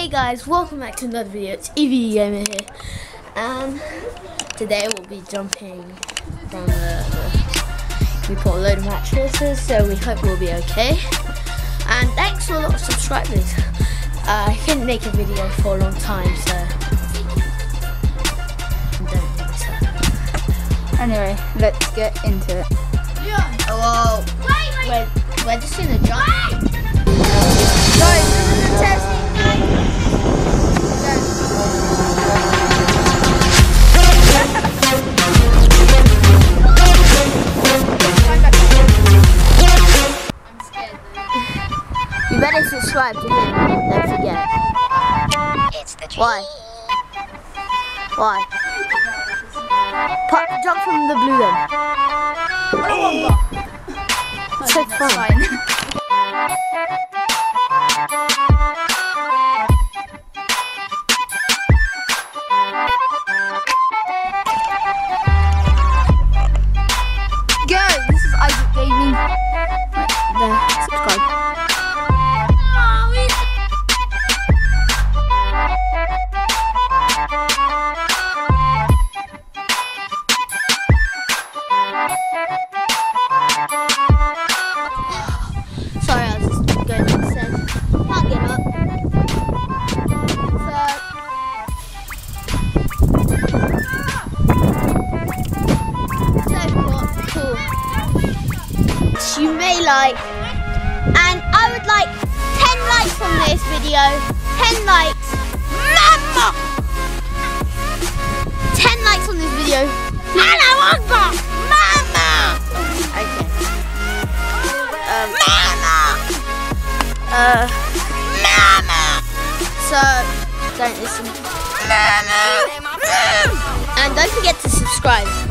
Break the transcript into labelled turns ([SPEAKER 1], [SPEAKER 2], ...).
[SPEAKER 1] Hey guys, welcome back to another video. It's Evie Gamer here, and today we'll be jumping from we put a load of mattresses, so we hope we'll be okay. And thanks for a lot of subscribers. I couldn't make a video for a long time, so don't think so.
[SPEAKER 2] Anyway, let's get into it.
[SPEAKER 1] Yeah. Oh, wait. We're just gonna jump.
[SPEAKER 2] Guys, this is a test.
[SPEAKER 1] You better subscribe to him, don't forget. Why? Why? Jump from the blue then. It's so fun.
[SPEAKER 2] Guys, this is Isaac Gaming.
[SPEAKER 1] There, subscribe. Sorry, I was just going to say, can't get up. So cool. You may like, and I would like 10 likes on this video. 10 likes. Mama! 10 likes on this video. Mama! Okay. Mama! So, don't listen. Mama! And don't forget to subscribe.